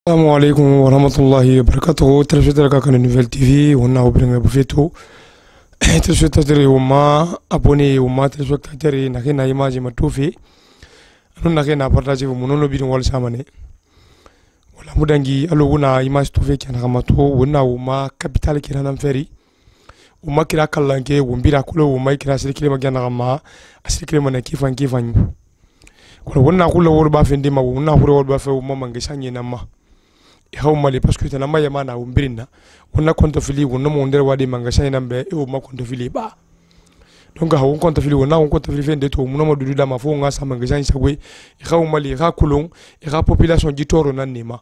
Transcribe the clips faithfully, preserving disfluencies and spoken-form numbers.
السلام عليكم ورحمة الله وبركاته. تلفزيون كان نوفل تي في ونا وبرنا بفيتو تلفزيون تجري وما أبوني وما تلفزيون تجري نحكي إيماجي متوفي أنو نحكي نابرتاجي ومنو بيرن ولا سامني ولا مدنجي ألو ونا إيماج توفي كان غماتو ونا وما كابيتال كيران أمفري وما كيرا كلانكي ومبيرا كله وما كيرا سلكي ما جانا غما أسلكي ما نكيفان كيفان ولا ونا كله وربا فيندما ونا كله وربا في وما منجساني نما هاو مالي باسكو تنا ما يمانا ومبرنا ونا كنت فيلي ونا موندر وادي مانغاشاي نامبي او ما كنت فيلي با دونك هاو كنت فيلي ونا كنت فيلي فين ديتو منا ما دودو داما فو غاسا مانغاشاي ساغوي هاو مالي غا كولون غا بوبولاسيون دي تورو نانيما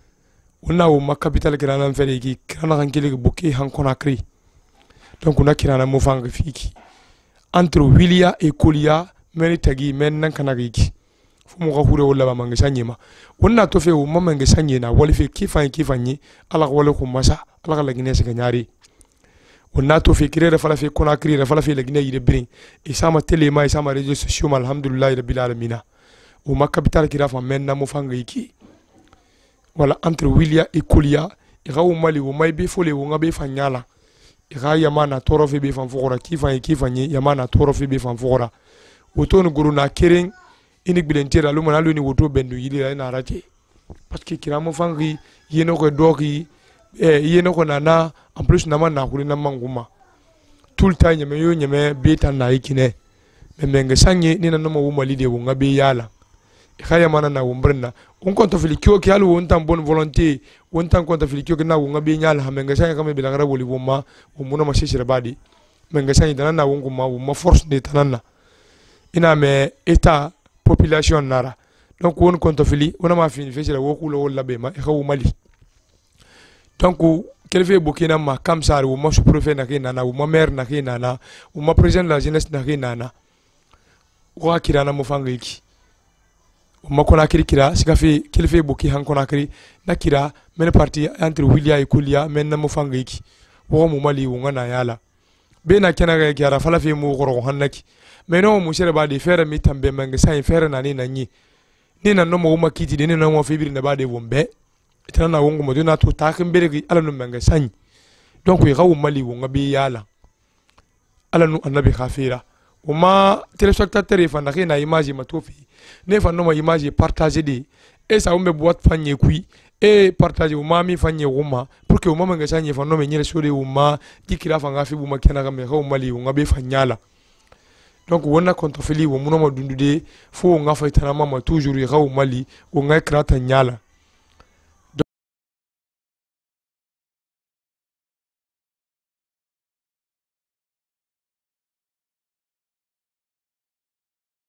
ونا وما كابيتال كرانا فيلي كي كرانا غانكيلي بوكي هان كوناكري دونك ونا كرانا مو فانغ فيكي انتر ويليا اي كوليا ماني تاغي من نان كاناغيكي fumu ka hure wala ba mangasa nyema wonna to fe umma mangasa nyena wali fe kifan kifanyi ala wala ko masa ala ka lagine se nyari wonna to fe kirere fala fe kona kirere fala fe lagine yide brin isama tele ma isama réseaux sociaux alhamdulillah rabbil alamin umma capital kira fa menna mo fanga yiki wala entre wilia et kulia ira umma li umma be fole wonga be fanyala ira yamana toro fe be fan fukora kifan kifanyi yamana toro fe be fan fukora woto no guru na kering ini bilentira alu manalu ni woto bendu yili la na rate parce que kiramo fangi yeno ko doki eh yeno ko nana en plus na man na kuli na manguma tout le temps nyame yo nyame beta na ikine memenge sanye ni na no mo wuma lide wonga be yala e khaya mana na wumbrna on konto fili kyo ki alu won tan bonne volonté won tan konto fili kyo na wonga be nyala hamenga sanye kame bilagara woli wuma wumuna ma shishira badi menga sanye tanana wonguma wuma force de tanana ina me eta population nara donc won konto fili wona ma fini fecira wokulo wala be ma e xawu mali donc kelfe bokina ma kamsar wo ma sous préfet na kina wo ma maire na kina na wo ma président de la jeunesse na kina na wa kirana mo fanga yiki wo ma kona kiri kira sika fe kelfe boki han kona kiri na kira men parti entre wilia et kulia men na mo fanga yiki wo mo mali wo ngana yala be na kena ga kira fala fe mo goro hannaki mais non mo sere ba de fere mi tambe manga sai fere na ni na nyi ni na no mo ma kiti ni na mo fibiri na ba de wombe itana na wongo mo dina to ta kan beregi ala no manga sai donc yi gawo mali wonga bi yala ala no annabi khafira o ma téléspectateur fa na na image ma tofi ne fa no ma image partager de et ça umbe boîte fanye kui et partager o ma mi fanye woma pour que o ma manga sai fa no me nyele sore o ma dikira fa nga fi bu ma kena ga me gawo mali wonga be fanyala donc wonna konto fili wo muno ma dundude fo nga faytana mama toujours yi gawo mali wo nga krata nyala